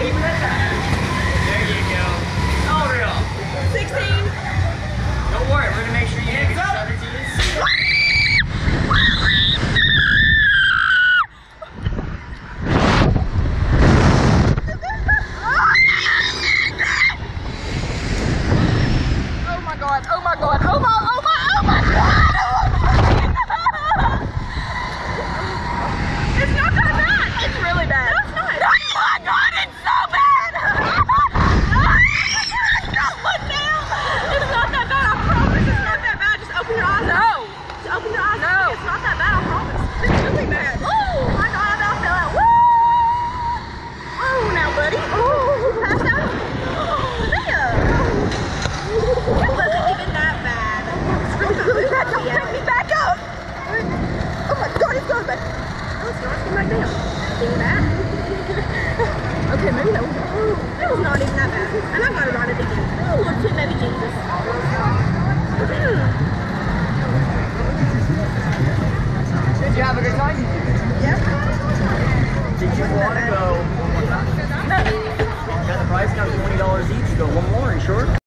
Keeping it tight. There you go. All real. 16. Don't worry, we're gonna make sure you get your 17s. Oh my god, oh my god, oh my god! It's not that bad! It's really bad. No, it's not. Oh my god, it's so bad! Look now! It's not that bad, I promise it's not that bad. Just open your eyes. No! Just open your eyes. No! It's not that bad, I promise. It's really bad. Oh my god, I about fell out. Woo! Oh, now buddy. Oh, you passed out. There. It wasn't even that bad. It's really bad. Don't take me back up. Oh my god, it's going back. Oh, it's not. It's going back down. See that? Okay, maybe that was